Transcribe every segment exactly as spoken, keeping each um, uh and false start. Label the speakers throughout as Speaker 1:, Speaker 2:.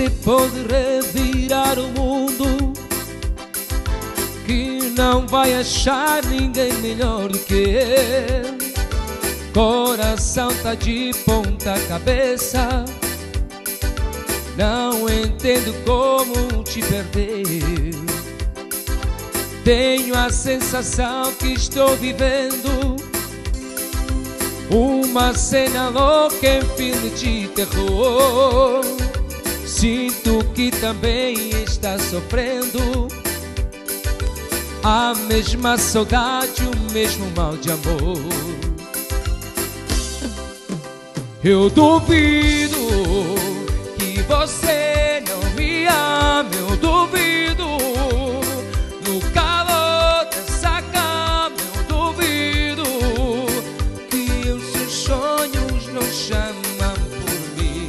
Speaker 1: Você pode revirar o mundo, que não vai achar ninguém melhor do que eu. Coração tá de ponta cabeça, não entendo como te perder. Tenho a sensação que estou vivendo uma cena louca em filme de terror. Sinto que também está sofrendo a mesma saudade, o mesmo mal de amor. Eu duvido que você não me ame, eu duvido. No calor dessa cama, eu duvido que os seus sonhos não chamam por mim.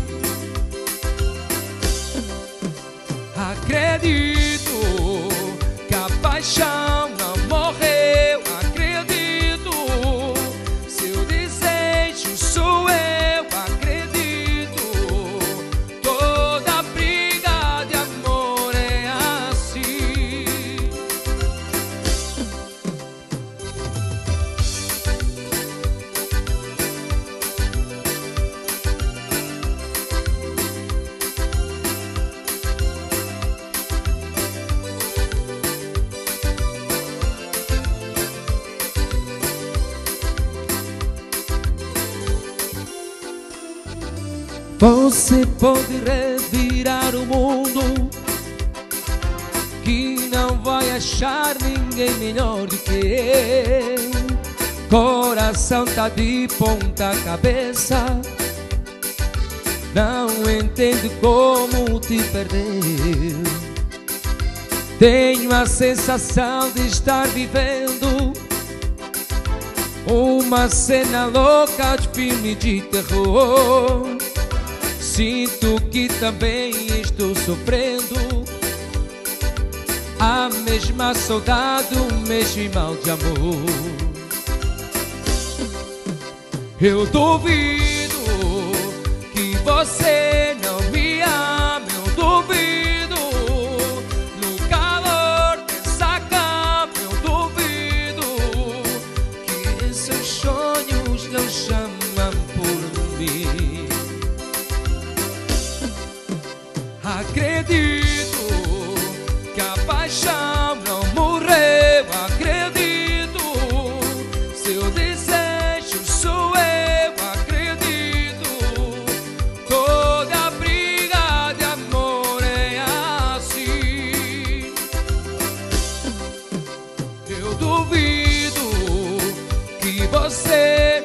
Speaker 1: Acredito que a paixão não morreu, acredito. Seu desejo sou eu, acredito. Toda briga de amor é assim. Você pode revirar o mundo, que não vai achar ninguém melhor do que eu. Coração tá de ponta cabeça, não entendo como te perder. Tenho a sensação de estar vivendo uma cena louca de filme de terror. Sinto que também estou sofrendo a mesma saudade, o mesmo mal de amor. Eu duvido que você não me ame, eu duvido. No calor dessa cama, eu duvido que seus sonhos não chamam por mim. Acredito que a paixão não morreu, acredito. Seu desejo sou eu, acredito. Toda briga de amor é assim. Eu duvido que você